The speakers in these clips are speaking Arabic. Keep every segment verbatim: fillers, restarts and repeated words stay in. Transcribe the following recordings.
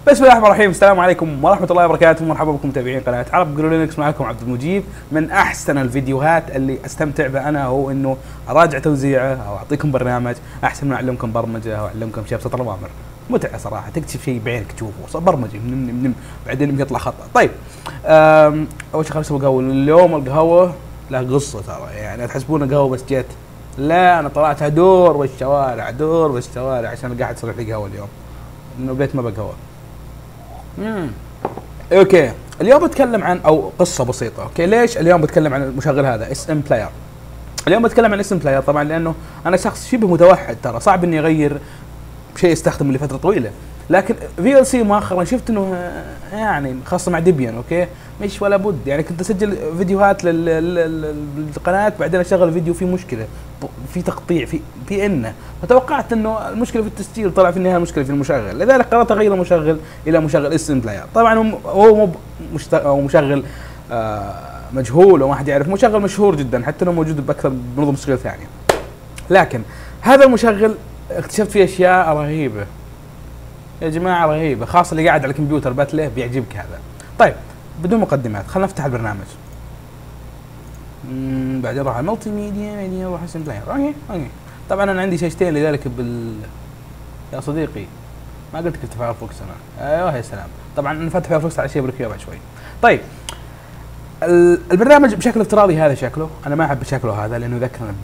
بسم الله الرحمن الرحيم. السلام عليكم ورحمة الله وبركاته. مرحبا بكم متابعين قناة عرب جرو لينكس. معكم عبد المجيب. من أحسن الفيديوهات اللي أستمتع بها أنا هو إنه أراجع توزيعه أو أعطيكم برنامج أحسن من أعلمكم برمجة أو أعلمكم شيء بسط الأوامر. متعة صراحة، تكتشف شيء بعينك تشوفه برمجة من من من بعدين يمكن يطلع خطأ. طيب أول شيء خلينا نسوي قهوة. اليوم القهوة لها قصة ترى، يعني تحسبونها قهوة بس جت، لا أنا طلعت أدور بالشوارع أدور بالشوارع عشان قاعد أصلح لي قهوة اليوم، إنه بيت ما بقهوة. امم اوكي، اليوم بتكلم عن او قصه بسيطه. اوكي، ليش اليوم بتكلم عن المشغل هذا اس ام بلاير؟ اليوم بتكلم عن اس ام بلاير طبعا لانه انا شخص شبه متوحد، ترى صعب اني اغير شيء استخدمه لفتره طويله، لكن في ال سي مؤخرا شفت انه يعني خاصه مع ديبيان اوكي مش ولا بد، يعني كنت اسجل فيديوهات للقناه بعدين اشغل فيديو فيه مشكله، في تقطيع في في انه، فتوقعت انه المشكله في التسجيل، طلع في النهايه المشكله في المشغل، لذلك قررت اغير المشغل الى مشغل اس ام بلاير. طبعا هو مو هو مشغل آه مجهول وما حد يعرف، مشغل مشهور جدا حتى انه موجود باكثر بنظم تشغيل ثانيه، لكن هذا المشغل اكتشفت فيه اشياء رهيبه يا جماعه، رهيبه، خاصه اللي قاعد على الكمبيوتر بتله بيعجبك هذا. طيب بدون مقدمات خلينا نفتح البرنامج. امم بعدين راح الملتي ميديا ميديا راح اسم بلاير. اوكي اوكي طبعا انا عندي شاشتين لذلك بال يا صديقي ما قلت لك فايرفوكس انا. ايوه يا سلام، طبعا انا فاتح فايرفوكس على شيء بركيه بعد شوي. طيب البرنامج بشكل افتراضي هذا شكله، انا ما احب شكله هذا لانه يذكرنا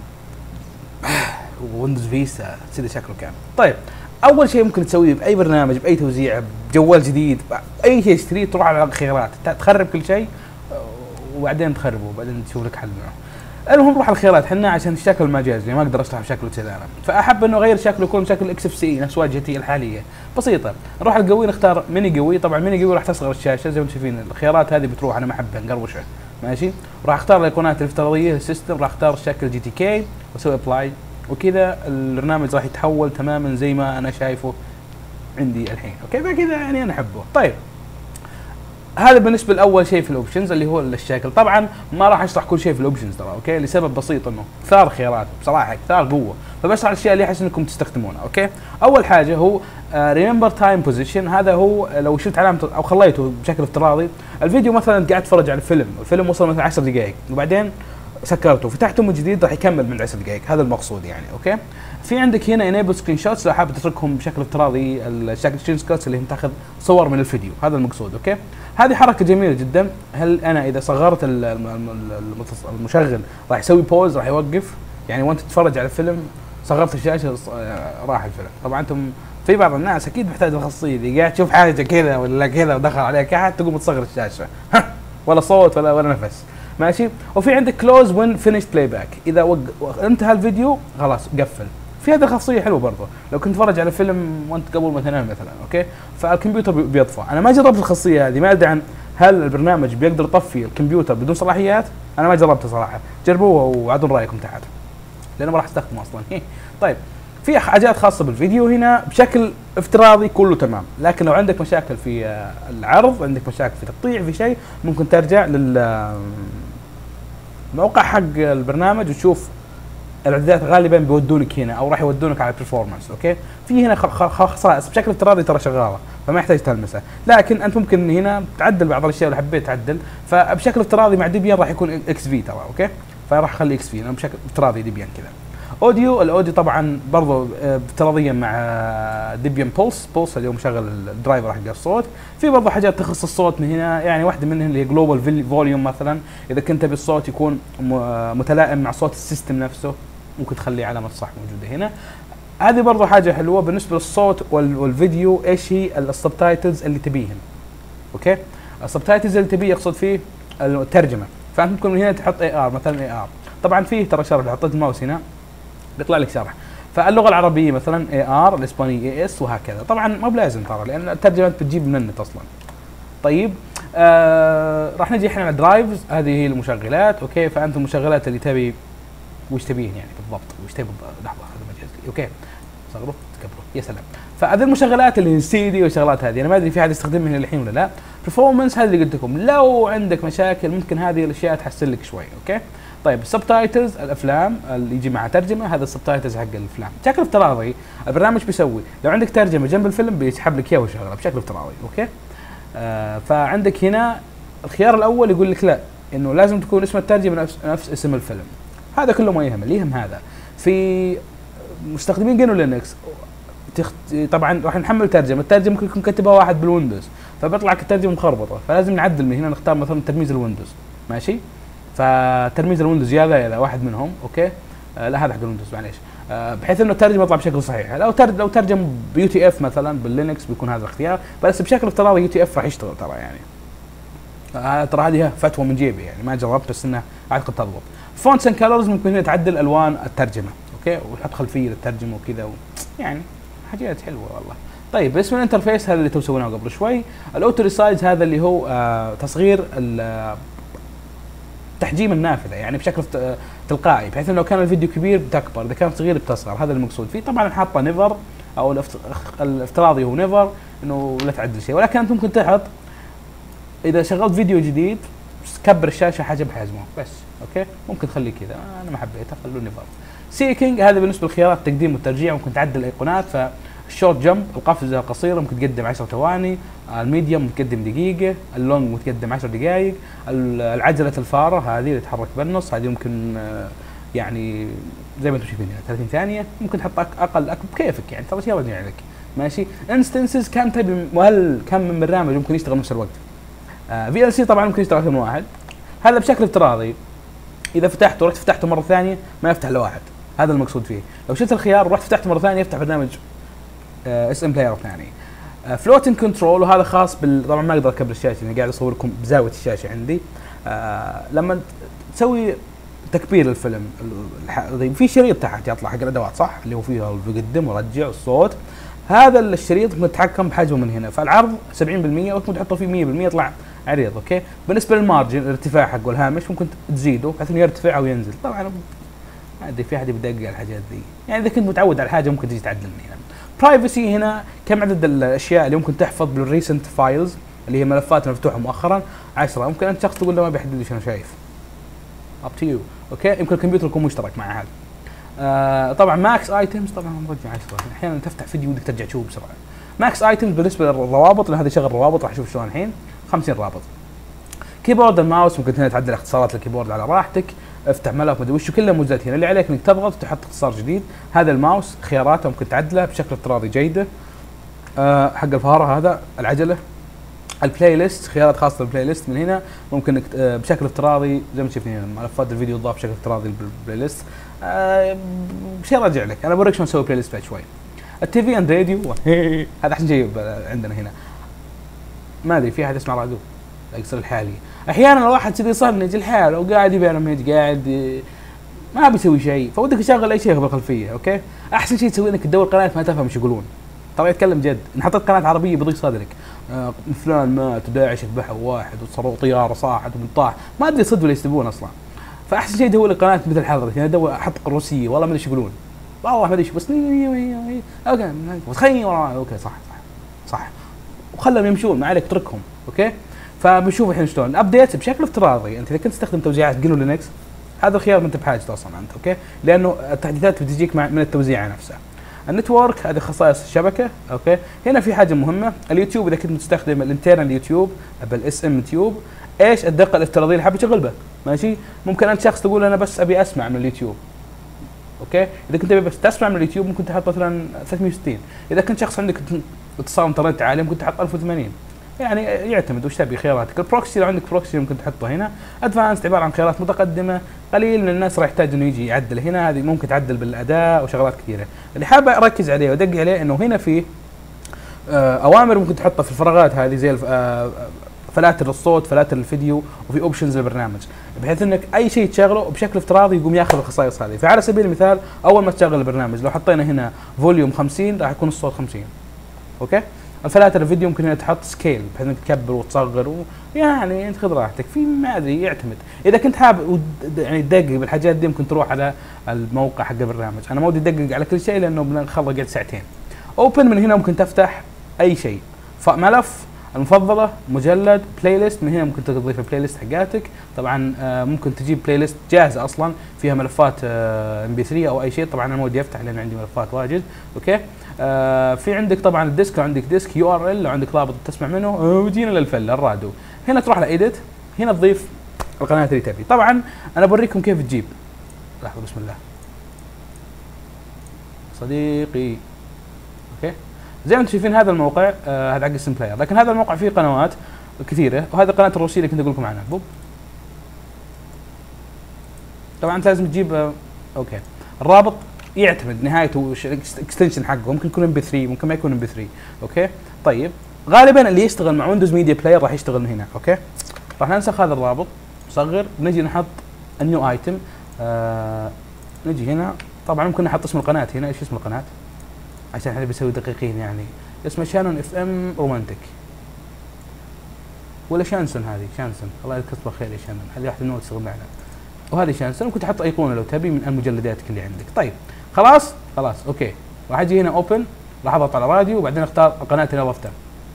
ويندوز فيستا كذا شكله كان. طيب اول شيء ممكن تسويه باي برنامج باي توزيع بجوال جديد اي شيء تشتريه تروح على الخيارات تخرب كل شيء وبعدين تخربه وبعدين تشوف لك حل معه. المهم نروح على الخيارات احنا عشان الشكل مجازي ما اقدر اشرح بشكله كذا انا، فاحب انه اغير شكله يكون شكل اكس اف سي نفس واجهتي الحاليه بسيطه. نروح على القوي نختار ميني قوي، طبعا ميني قوي راح تصغر الشاشه زي ما انتم شايفين، الخيارات هذه بتروح انا ما احبها نقروشه ماشي. راح اختار الايقونات الافتراضيه للسيستم، راح اختار الشكل جي تي كي واسوي ابلاي، وكذا البرنامج راح يتحول تماما زي ما انا شايفه عندي الحين. اوكي فكذا يعني انا احبه. طيب هذا بالنسبه لاول شيء في الاوبشنز اللي هو الشكل. طبعا ما راح اشرح كل شيء في الاوبشنز ترى اوكي، لسبب بسيط انه كثار خيارات بصراحه كثار قوه، فبشرح الاشياء اللي احس انكم تستخدمونها. اوكي اول حاجه هو ريمبر تايم بوزيشن، هذا هو لو شلت علامه او خليته بشكل افتراضي الفيديو مثلا قاعد اتفرج على الفيلم، الفيلم وصل مثلا عشر دقائق وبعدين سكرته فتحته من جديد راح يكمل من عشر دقائق، هذا المقصود يعني. اوكي في عندك هنا انيبل سكرين شوتس لو حابب تتركهم بشكل افتراضي الشكل سكرين شوتس اللي تاخذ صور من الفيديو، هذا المقصود. اوكي هذه حركه جميله جدا. هل انا اذا صغرت المشغل راح يسوي بوز راح يوقف، يعني وانت تتفرج على الفيلم صغرت الشاشه راح الفيلم. طبعا انتم في بعض الناس اكيد محتاج الخاصيه دي، قاعد تشوف حاجه كذا ولا كذا ودخل عليك احد تقوم تصغر الشاشه ولا صوت ولا ولا نفس ماشي. وفي عندك كلوز وين فينيش بلاي باك، اذا وق... انتهى الفيديو خلاص قفل، في هذه الخاصيه حلوه برضه لو كنت تتفرج على فيلم وانت قبل ما تنام مثلا اوكي، فالكمبيوتر بيطفى. انا ما جربت الخاصيه هذه، ما ادري عن هل البرنامج بيقدر يطفي الكمبيوتر بدون صلاحيات، انا ما جربتها صراحه، جربوها وعطوا رايكم تحت لانه ما راح استخدمه اصلا. طيب في حاجات خاصه بالفيديو هنا بشكل افتراضي كله تمام، لكن لو عندك مشاكل في العرض، عندك مشاكل في تقطيع في شيء، ممكن ترجع لل موقع حق البرنامج وتشوف الاعدادات غالبا بيودونك هنا او راح يودونك على البرفورمانس. اوكي في هنا خصائص بشكل افتراضي ترى شغاله فما يحتاج تلمسها، لكن انت ممكن هنا تعدل بعض الاشياء اللي حبيت تعدل، فبشكل افتراضي مع ديبيان راح يكون اكس في ترى اوكي، فراح اخلي اكس في بشكل افتراضي ديبيان كذا. اوديو الاوديو طبعا برضه افتراضيا مع ديبيان بولس بولس اللي هو مشغل الدرايفر حق الصوت. في برضه حاجات تخص الصوت من هنا، يعني واحده منها اللي هي جلوبال فوليوم مثلا، اذا كنت بالصوت يكون متلائم مع صوت السيستم نفسه ممكن تخلي علامه صح موجوده هنا. هذه برضه حاجه حلوه بالنسبه للصوت والفيديو، ايش هي السبتايتلز اللي تبيهن. اوكي السبتايتلز اللي تبيه يقصد فيه الترجمه، فانت ممكن من هنا تحط اي ار مثلا، اي ار طبعا فيه ترى شرح، لو حطيت الماوس هنا بيطلع لك شرح، فاللغه العربيه مثلا اي ار، الاسبانيه اي اس وهكذا، طبعا مو بلازم ترى لان الترجمه بتجيب من النت اصلا. طيب آه راح نجي احنا على درايفز، هذه هي المشغلات. اوكي فانت المشغلات اللي تبي وش تبيه يعني بالضبط، وش تبي لحظه هذا مجازي. اوكي صغروا تكبروا يا سلام. فهذه المشغلات اللي سي دي والشغلات هذه انا ما ادري في احد يستخدمها الحين ولا لا. برفورمانس هذا اللي قلت لكم لو عندك مشاكل ممكن هذه الاشياء تحسن لك شوي. اوكي طيب السبتايتلز الافلام اللي يجي معها ترجمه، هذا السبتايتلز حق الافلام بشكل افتراضي. البرنامج بيسوي لو عندك ترجمه جنب الفيلم بيسحب لك اياه ويشغله بشكل افتراضي. اوكي آه فعندك هنا الخيار الاول يقول لك لا، انه لازم تكون اسم الترجمه نفس, نفس اسم الفيلم. هذا كله ما يهم، اللي يهم هذا في مستخدمين جنو لينكس تخت... طبعا راح نحمل ترجمه، الترجمه ممكن يكون كاتبها واحد بالويندوز فبيطلع الترجمه مخربطه، فلازم نعدل من هنا، نختار مثلا ترميز الويندوز ماشي. فترميز الويندوز يا ذا يا واحد منهم. اوكي آه لا هذا حق الويندوز معليش، آه بحيث انه الترجمه يطلع بشكل صحيح. لو تر... لو ترجم بيو تي اف مثلا باللينكس بيكون هذا الاختيار، بس بشكل افتراضي يو تي اف راح يشتغل ترى يعني. آه ترى هذه فتوى من جيبي يعني، ما جربت بس انها اعتقد تضبط. فونتس اند كلرز ممكن هنا تعدل الوان الترجمه. اوكي وتحط خلفيه للترجمه وكذا و... يعني حاجات حلوه والله. طيب بالنسبه للانترفيس هذا اللي تو سويناه قبل شوي، الاوتو ريسايز هذا اللي هو آه تصغير تحجيم النافذه يعني بشكل تلقائي، بحيث انه لو كان الفيديو كبير بتكبر، اذا كان صغير بتصغر. هذا المقصود فيه. طبعا حاطه نيفر او الافتراضي هو نيفر انه لا تعدل شيء، ولكن انت ممكن تحط اذا شغلت فيديو جديد كبر الشاشه حجم حجمه بس. اوكي ممكن تخليه كذا، انا ما حبيته خلوه نيفر. سيكينج هذا بالنسبه للخيارات التقديم والترجيع، ممكن تعدل الايقونات. فالشورت جمب القفزه القصيره ممكن تقدم عشر ثواني، الميديوم متقدم دقيقه، اللونج متقدم عشر دقائق، العجله الفاره هذه اللي تتحرك بالنص هذه ممكن يعني زي ما انتم شايفين هنا ثلاثين ثانيه، ممكن تحط اقل اقل بكيفك يعني، ترى شيء يرجع لك ماشي. انستنسز كم تبي وهل كم من برنامج ممكن يشتغل نفس الوقت. في ال سي طبعا ممكن يشتغل اكثر من واحد، هذا بشكل افتراضي. اذا فتحته ورحت فتحته مره ثانيه ما يفتح الا واحد، هذا المقصود فيه. لو شلت الخيار ورحت فتحته مره ثانيه يفتح برنامج اس ام بلاير ثاني. فلوتنج كنترول وهذا خاص بال طبعا ما اقدر اكبر الشاشه لاني قاعد اصور لكم بزاويه الشاشه عندي. آه لما تسوي تكبير للفيلم في شريط تحت يطلع حق الادوات صح، اللي هو فيها يقدم ورجع الصوت. هذا الشريط متحكم بحجمه من هنا، فالعرض سبعين بالمئة وممكن تحطه فيه مئة بالمئة يطلع عريض. اوكي بالنسبه للمارجن الارتفاع حقه الهامش ممكن تزيده بحيث انه يرتفع او ينزل. طبعا ما ادري في احد يدقق على الحاجات ذي يعني، اذا كنت متعود على حاجه ممكن تجي تعدل من هنا. برايفسي هنا كم عدد الاشياء اللي ممكن تحفظ بالريسنت فايلز اللي هي ملفات مفتوحه مؤخرا عشرة. ممكن انت شخص تقول له ما بيحدد لي شنو شايف، اب تو يو. اوكي يمكن الكمبيوتر يكون مشترك مع هذا. آه طبعا ماكس ايتمز طبعا نرجع عشرة، احيانا تفتح فيديو ودك ترجع تشوف بسرعه. ماكس ايتمز بالنسبه للروابط لان هذا شغل روابط راح اشوف شلون الحين خمسين رابط. كيبورد الماوس ممكن هنا تعدل اختصارات الكيبورد على راحتك، افتح ملف مدري وش كله موجود هنا، اللي عليك انك تضغط وتحط اختصار جديد. هذا الماوس خياراته ممكن تعدله بشكل افتراضي جيده. أه حق الفاره هذا العجله. البلاي ليست خيارات خاصه بالبلاي ليست من هنا ممكن انك أه بشكل افتراضي زي ما شايفين هنا ملفات الفيديو تضاف بشكل افتراضي بالبلاي ليست. أه شيء راجع لك، انا بوريك شلون نسوي بلاي ليست بعد شوي. التي في اند راديو هذا احسن شيء عندنا هنا. ما ادري في احد يسمع راديو يصير الحالي. احيانا الواحد كذا يصنج الحال وقاعد يبرمج قاعد ما بيسوي شيء، فودك تشغل اي شيء بالخلفيه. اوكي احسن شيء تسوي انك تدور قناه ما تفهم ايش يقولون، ترى يتكلم جد. ان حطيت قناه عربيه بيضيق صدرك. آه فلان مات وداعش ذبحوا واحد وصاروا طياره صاحت ومن طاح، ما ادري صدق ولا يستبون اصلا. فاحسن شيء دور لك قناه مثل حضرتك يعني، ادور احط روسيه والله ما ادري ايش يقولون والله ما ادري ايش، بس اوكي وتخيل ورا اوكي صح صح صح وخلهم يمشون ما عليك اتركهم. اوكي فبنشوف الحين شلون الابديت بشكل افتراضي. انت اذا كنت تستخدم توزيعات جنو لينكس هذا الخيار ما انت بحاجته اصلا انت. اوكي لانه التحديثات بتجيك من التوزيعه نفسها. النتورك هذه خصائص الشبكه. اوكي هنا في حاجه مهمه، اليوتيوب اذا كنت مستخدم الانترنال يوتيوب بالاس ام تيوب ايش الدقه الافتراضيه اللي حاب تشغل به ماشي. ممكن انت شخص تقول انا بس ابي اسمع من اليوتيوب. اوكي اذا كنت بس تسمع من اليوتيوب ممكن تحط مثلا ثلاثمئة وستين. اذا كنت شخص عندك اتصال انترنت عالي ممكن تحط ألف وثمانين، يعني يعتمد وش تبي خياراتك. البروكسي لو عندك بروكسي ممكن تحطه هنا. ادفانسد عباره عن خيارات متقدمه، قليل من الناس راح يحتاج انه يجي يعدل هنا، هذه ممكن تعدل بالاداء وشغلات كثيره. اللي حابب اركز عليه وادق عليه انه هنا في اوامر ممكن تحطها في الفراغات هذه زي فلاتر الصوت فلاتر الفيديو، وفي اوبشنز للبرنامج بحيث انك اي شيء تشغله بشكل افتراضي يقوم ياخذ الخصائص هذه. فعلى سبيل المثال اول ما تشغل البرنامج لو حطينا هنا فوليوم خمسين راح يكون الصوت خمسين. اوكي الفلاتر الفيديو ممكن هنا تحط سكيل بحيث انك تكبر وتصغر و... يعني انت خذ راحتك في ما ادري يعتمد. اذا كنت حاب يعني تدقق بالحاجات دي ممكن تروح على الموقع حق البرنامج. انا ما ودي ادقق على كل شيء لانه بنخلص قاعد ساعتين. اوبن من هنا ممكن تفتح اي شيء، فملف المفضله، مجلد، بلاي ليست. من هنا ممكن تضيف البلاي ليست حقاتك. طبعا آه ممكن تجيب بلاي ليست جاهزه اصلا فيها ملفات ام بي ثري او اي شيء. طبعا انا ما ودي افتح لان عندي ملفات واجد. اوكي. آه في عندك طبعا الديسك، لو عندك ديسك يو ار ال، لو عندك رابط تسمع منه. وجينا للفل الراديو. هنا تروح لايديت، هنا تضيف القناه اللي تبي. طبعا انا بوريكم كيف تجيب. لحظه بسم الله صديقي. اوكي. زي ما انتم شايفين هذا الموقع آه هذا حق اسم بلاير، لكن هذا الموقع فيه قنوات كثيره، وهذه القناه الروسيه اللي كنت اقول لكم عنها. بوب. طبعا انت لازم تجيب آه اوكي. الرابط يعتمد نهايته الاكستنشن حقه، ممكن يكون ام بي ثري، ممكن ما يكون ام بي ثري. اوكي. طيب غالبا اللي يشتغل مع ويندوز ميديا بلاير راح يشتغل من هنا. اوكي. راح ننسخ هذا الرابط، نصغر، نجي نحط النيو ايتم. آه نجي هنا. طبعا ممكن نحط اسم القناه هنا. ايش اسم القناه؟ عشان احنا بنسوي دقيقين يعني. اسمه شانون اف ام رومانتك ولا شانسون. هذه شانسون، الله يكتب خير يا شانون، هذه واحده من تشتغل معنا. وهذه شانسون. ممكن تحط ايقونه لو تبي من المجلدات اللي عندك. طيب خلاص خلاص اوكي. راح اجي هنا اوبن، راح اضغط على راديو وبعدين اختار القناه اللي ضفتها.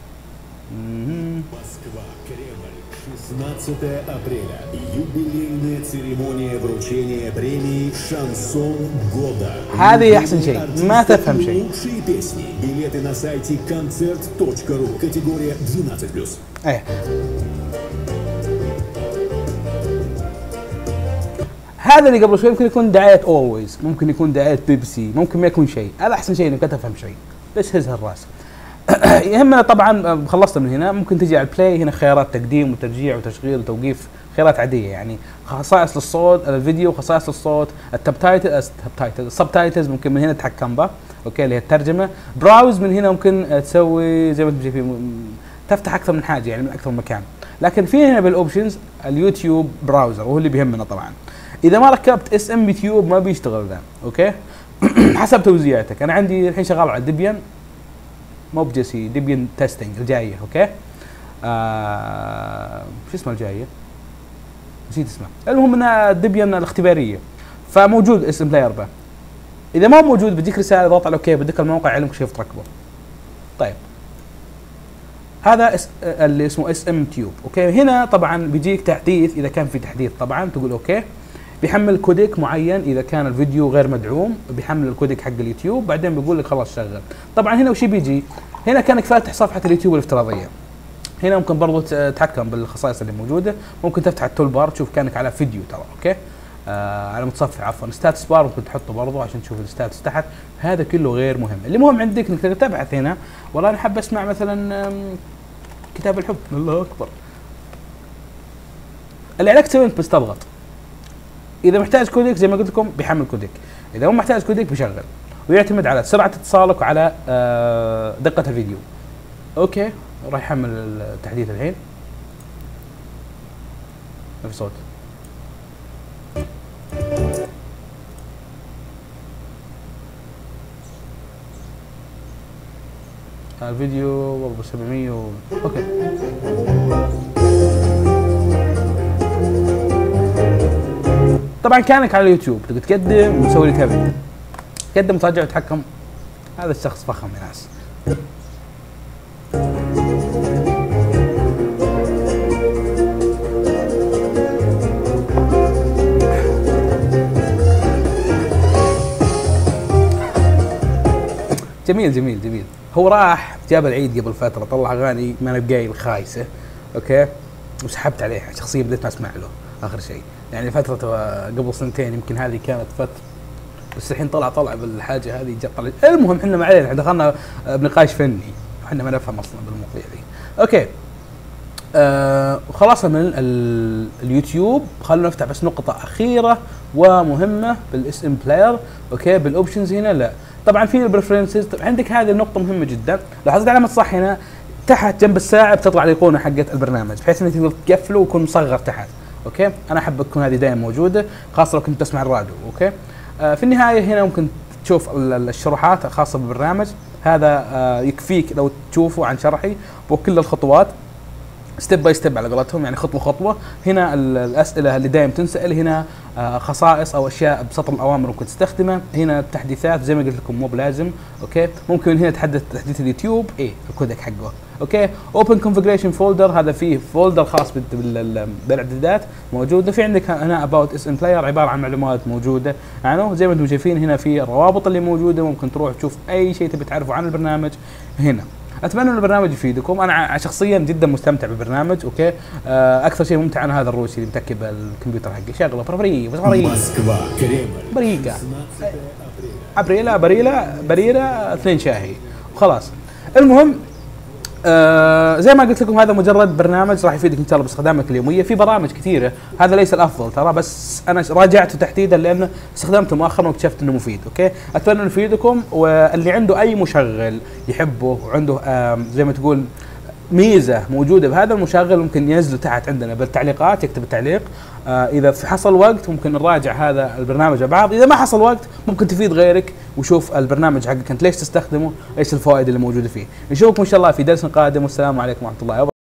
шестнадцатое апреля. Юбилейная церемония вручения премии «Шансон года». هذه أحسن شيء، ما تفهم شيء. Лучшие песни. Билеты на сайте концерт точка ру. Категория двенадцать плюс. ايه. هذا اللي قبل شوي ممكن يكون دعاية اولويز، ممكن يكون دعاية بيبسي، ممكن ما يكون شيء. هذا أحسن شيء إنك تفهم شيء. بس هز الراس. يهمنا طبعا خلصت من هنا. ممكن تجي على البلاي، هنا خيارات تقديم وترجيع وتشغيل وتوقيف، خيارات عاديه يعني. خصائص للصوت، الفيديو، خصائص للصوت، التبتايتل التبتايتل السبتايتلز ممكن من هنا تتحكم به. اوكي اللي هي الترجمه. براوز من هنا ممكن تسوي زي ما انتم شايفين، تفتح اكثر من حاجه يعني من اكثر من مكان. لكن في هنا بالاوبشنز اليوتيوب براوزر وهو اللي بيهمنا طبعا. اذا ما ركبت اس ام يوتيوب ما بيشتغل ذا. اوكي. حسب توزيعتك. انا عندي الحين شغال على ديبيان، مو بجسي، ديبيان تيستنج الجايه. اوكي. آه شو اسمه الجايه؟ نسيت اسمه. المهم انها ديبيان الاختباريه، فموجود اسم بلاير به. اذا ما موجود بتجيك رساله اضغط على اوكي، بدك الموقع يعلمك كيف تركبه. طيب هذا اس اللي اسمه اس ام تيوب. اوكي. هنا طبعا بيجيك تحديث اذا كان في تحديث، طبعا تقول اوكي. بيحمل كوديك معين اذا كان الفيديو غير مدعوم، بيحمل الكوديك حق اليوتيوب، بعدين بيقول لك خلاص شغل. طبعا هنا وش بيجي؟ هنا كانك فاتح صفحه اليوتيوب الافتراضيه. هنا ممكن برضو تتحكم بالخصائص اللي موجوده. ممكن تفتح التول بار تشوف كانك على فيديو ترى. اوكي. آه على متصفح عفوا. ستاتس بار ممكن تحطه برضو عشان تشوف الستاتس تحت. هذا كله غير مهم. اللي مهم عندك انك تقدر تبحث هنا. والله انا حاب اسمع مثلا كتاب الحب. الله اكبر. اللي عليك تسوي انت بس تضغط. اذا محتاج كوديك زي ما قلت لكم بيحمل كوديك، اذا مو محتاج كوديك بيشغل، ويعتمد على سرعه اتصالك وعلى آه دقه الفيديو. اوكي. راح يحمل التحديث الحين. ما في صوت. الفيديو برضه سبعمية و... اوكي. طبعا كانك على اليوتيوب تقدر تقدم وتسوي اللي تبي، تقدم وترجع وتحكم. هذا الشخص فخم يا ناس. جميل جميل جميل. هو راح جاب العيد قبل فتره، طلع اغاني ما انا بقايل خايسه. اوكي. وسحبت عليها شخصيا، بديت ما اسمع له اخر شيء يعني. فتره قبل سنتين يمكن هذه كانت فتره، بس الحين طلع طلع بالحاجه هذه جت طلع. المهم احنا ما علينا، دخلنا بنقاش فني احنا ما نفهم اصلا بالمواضيع دي. اوكي. آه خلاص من اليوتيوب. خلونا نفتح بس نقطه اخيره ومهمه بالاس ام بلاير. اوكي. بالاوبشنز هنا لا طبعا في البريفرنسز. عندك هذه النقطه مهمه جدا. لو حطيت علامه صح هنا تحت جنب الساعه بتطلع الايقونه حقت البرنامج، بحيث انك تقدر تقفله ويكون مصغر تحت. اوكي. انا احب تكون هذه دائما موجوده، خاصه لو كنت تسمع الراديو. اوكي. آه في النهايه هنا ممكن تشوف الشروحات الخاصه بالبرنامج. هذا آه يكفيك لو تشوفوا عن شرحي وكل الخطوات. ستيب باي ستيب على قولتهم، يعني خطوه خطوه. هنا الاسئله اللي دائما تنسال، هنا آه خصائص او اشياء بسطر الاوامر ممكن تستخدمها، هنا التحديثات زي ما قلت لكم مو بلازم. اوكي، ممكن هنا تحدث تحديث اليوتيوب ايه الكودك حقه. اوكي، اوبن كونفجريشن فولدر، هذا فيه فولدر خاص بالاعدادات موجوده. في عندك هنا اباوت اس ام بلاير، عباره عن معلومات موجوده عنه زي ما انتم شايفين. هنا في الروابط اللي موجوده، ممكن تروح تشوف اي شيء تبي تعرفه عن البرنامج هنا. اتمنى ان البرنامج يفيدكم، انا شخصيا جدا مستمتع بالبرنامج. اوكي، آه اكثر شيء ممتع انا هذا الروسي اللي متكب الكمبيوتر حقي، شغله بربري بربري بريكا ابريلا بريلا بريلا اثنين شاهي وخلاص. المهم آه زي ما قلت لكم هذا مجرد برنامج راح يفيدك ان شاء الله باستخدامك اليوميه. في برامج كثيره، هذا ليس الافضل ترى، بس انا راجعته تحديدا لانه استخدمته مؤخرا واكتشفت انه مفيد. اوكي، اتمنى انه يفيدكم، واللي عنده اي مشغل يحبه وعنده آه زي ما تقول ميزه موجوده بهذا المشغل ممكن ينزله تحت عندنا بالتعليقات، يكتب التعليق. آه اذا في حصل وقت ممكن نراجع هذا البرنامج مع بعض، اذا ما حصل وقت ممكن تفيد غيرك وشوف البرنامج حقك انت ليش تستخدمه، ايش الفوائد اللي موجوده فيه. نشوفكم ان شاء الله في درس قادم، والسلام عليكم ورحمه الله وبركاته.